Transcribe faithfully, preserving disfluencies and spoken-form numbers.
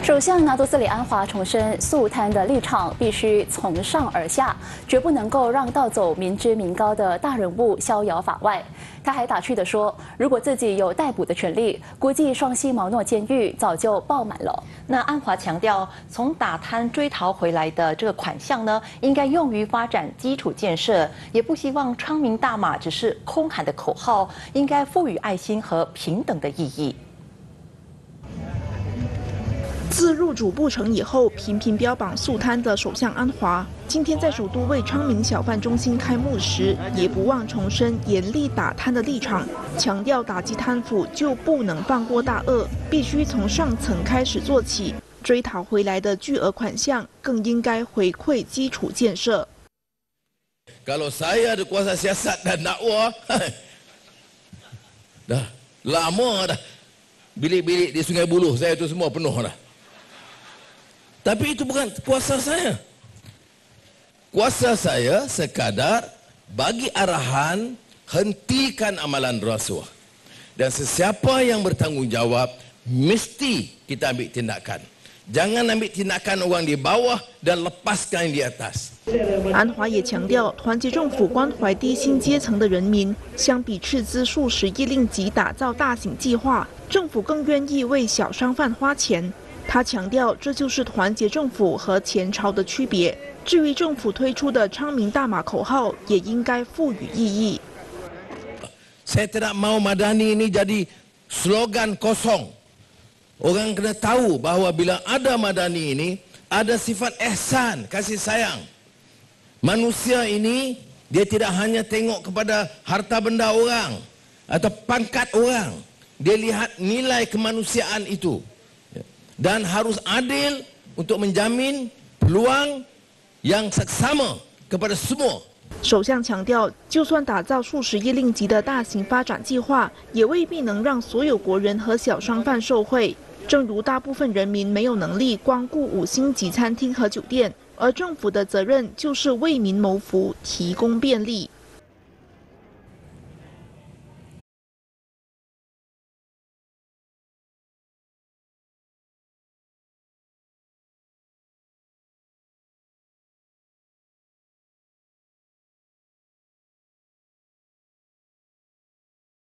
首相拿督斯里安华重申，肃贪的立场必须从上而下，绝不能够让盗走民脂民膏的大人物逍遥法外。他还打趣地说，如果自己有逮捕的权利，估计双溪毛诺监狱早就爆满了。 那安华强调，从打贪追逃回来的这个款项呢，应该用于发展基础建设，也不希望昌明大马只是空喊的口号，应该赋予爱心和平等的意义。 自入主不成以后，频频标榜肃贪的首相安华，今天在首都为昌明小贩中心开幕时，也不忘重申严厉打贪的立场，强调打击贪腐就不能放过大恶，必须从上层开始做起，追讨回来的巨额款项更应该回馈基础建设。 Kalau saya ada kuasa siasat dan dakwah, dah lama dah bilik-bilik di Sungai Buloh saya tu semua penuh dah. Tapi itu bukan kuasa saya. Kuasa saya sekadar bagi arahan hentikan amalan rasuah. Dan sesiapa yang bertanggungjawab mesti kita ambil tindakan. Jangan ambil tindakan orang di bawah dan lepaskan yang di atas. 安华也强调，团结政府关怀低薪阶层的人民，相比斥资数十亿令吉打造大型计划，政府更愿意为小商贩花钱。他强调，这就是团结政府和前朝的区别。至于政府推出的昌明大马口号，也应该赋予意义。 Saya tidak mau Madani ini jadi slogan kosong. Orang kena tahu bahawa bila ada Madani ini, ada sifat ihsan, kasih sayang. Manusia ini dia tidak hanya tengok kepada harta benda orang atau pangkat orang. Dia lihat nilai kemanusiaan itu. Dan harus adil untuk menjamin peluang yang seksama kepada semua. 首相强调，就算打造数十亿令吉的大型发展计划，也未必能让所有国人和小商贩受惠。正如大部分人民没有能力光顾五星级餐厅和酒店，而政府的责任就是为民谋福，提供便利。